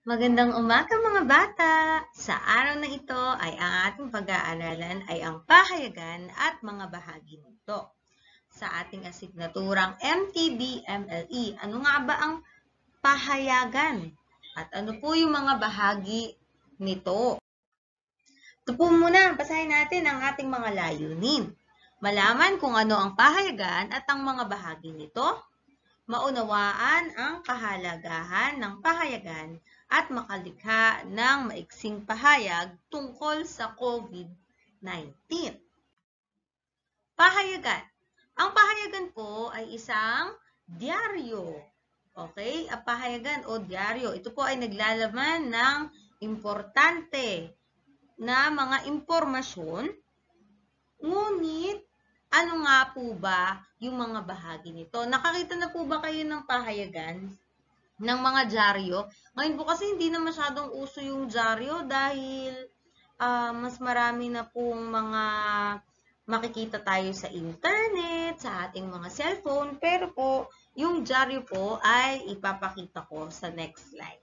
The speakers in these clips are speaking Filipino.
Magandang umaga mga bata! Sa araw na ito ay ang ating pag-aaralan ay ang pahayagan at mga bahagi nito. Sa ating asignaturang MTB-MLE, ano nga ba ang pahayagan? At ano po yung mga bahagi nito? Ito po muna, basahin natin ang ating mga layunin. Malaman kung ano ang pahayagan at ang mga bahagi nito. Maunawaan ang kahalagahan ng pahayagan at makalikha ng maiksing pahayag tungkol sa COVID-19. Pahayagan. Ang pahayagan po ay isang dyaryo. Okay? Ang pahayagan o dyaryo, ito po ay naglalaman ng importante na mga impormasyon, ngunit ano nga po ba yung mga bahagi nito? Nakakita na po ba kayo ng pahayagan ng mga dyaryo? Ngayon po kasi hindi na masyadong uso yung dyaryo dahil mas marami na pong mga makikita tayo sa internet, sa ating mga cellphone. Pero po, yung dyaryo po ay ipapakita ko sa next slide.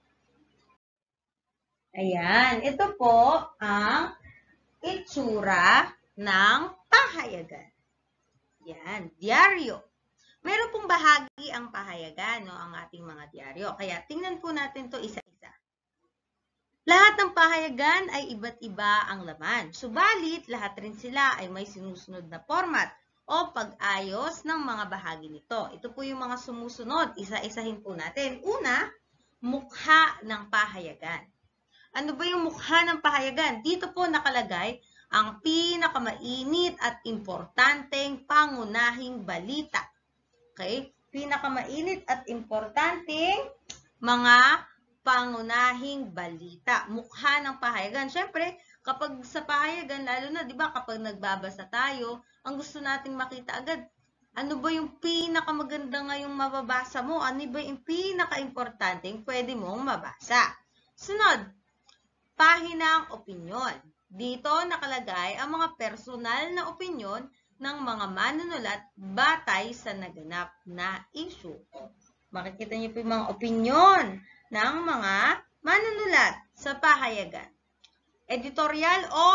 Ayan, ito po ang itsura ng pahayagan. Yan, dyaryo. Meron pong bahagi ang pahayagan, no, ang ating mga dyaryo. Kaya tingnan po natin to isa-isa. Lahat ng pahayagan ay iba't iba ang laman. Subalit, lahat rin sila ay may sinusunod na format o pag-ayos ng mga bahagi nito. Ito po yung mga sumusunod. Isa-isahin po natin. Una, mukha ng pahayagan. Ano ba yung mukha ng pahayagan? Dito po nakalagay ang pinakamainit at importanteng pangunahing balita. Okay? Pinakamainit at importanteng mga pangunahing balita. Mukha ng pahayagan. Siyempre, kapag sa pahayagan, lalo na, di ba, kapag nagbabasa tayo, ang gusto nating makita agad, ano ba yung pinakamaganda ngayong mababasa mo? Ano ba yung pinaka-importanteng pwede mong mabasa? Sunod, pahinang opinyon. Dito nakalagay ang mga personal na opinyon ng mga manunulat batay sa naganap na issue. Makikita niyo po yung mga opinyon ng mga manunulat sa pahayagan. Editorial o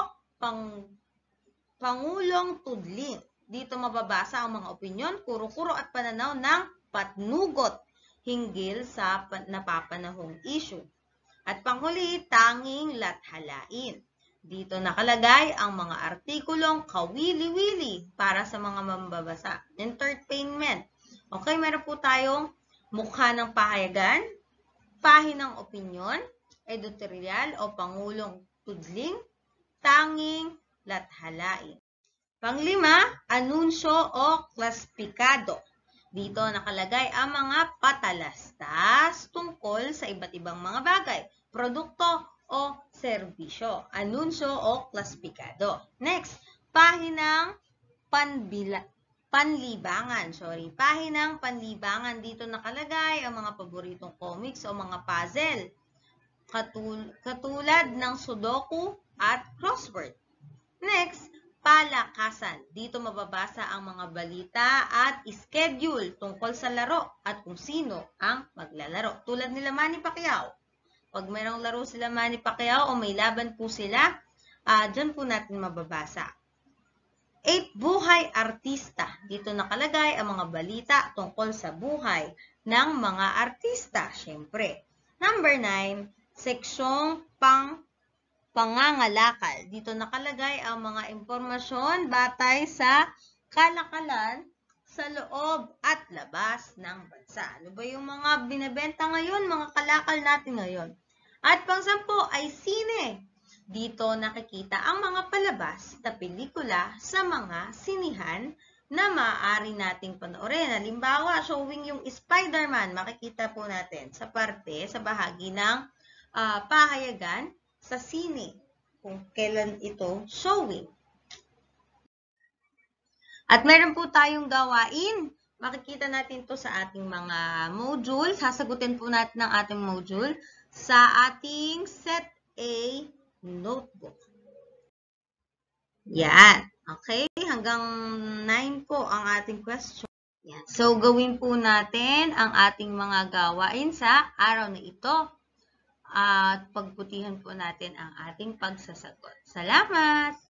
pangulong tudling. Dito mababasa ang mga opinyon, kuro-kuro at pananaw ng patnugot hinggil sa napapanahong issue. At panghuli, tanging lathalain. Dito nakalagay ang mga artikulong kawili-wili para sa mga mambabasa. Entertainment. Okay, meron po tayong mukha ng pahayagan, pahinang opinyon, editorial o pangulong tudling, tanging lathalain. Panglima, anunsyo o klaspikado. Dito nakalagay ang mga patalastas tungkol sa iba't ibang mga bagay, produkto o serbisyo, anunsyo o klaspikado. Next, pahinang panlibangan. Pahinang panlibangan. Dito nakalagay ang mga paboritong comics o mga puzzle, katulad ng Sudoku at crossword. Next, palakasan. Dito mababasa ang mga balita at schedule tungkol sa laro at kung sino ang maglalaro. Tulad nila Manny Pacquiao. Pag mayroong laro sila Manny Pacquiao o may laban po sila, dyan po natin mababasa. 8. Buhay artista. Dito nakalagay ang mga balita tungkol sa buhay ng mga artista, syempre. Number 9. Seksyong pangangalakal. Dito nakalagay ang mga impormasyon batay sa kalakalan sa loob at labas ng bansa. Ano ba yung mga binebenta ngayon, mga kalakal natin ngayon? At pang-10 ay sine. Dito nakikita ang mga palabas na pelikula sa mga sinihan na maaari nating panoorin. Halimbawa, showing yung Spider-Man, makikita po natin sa bahagi ng pahayagan sa sine, kung kailan ito showing. At meron po tayong gawain. Makikita natin to sa ating mga module. Sasagutin po natin ang ating module sa ating Set A notebook. Yan. Okay? Hanggang 9 po ang ating question. Yan. So, gawin po natin ang ating mga gawain sa araw na ito. at pagbutihan po natin ang ating pagsasagot. Salamat!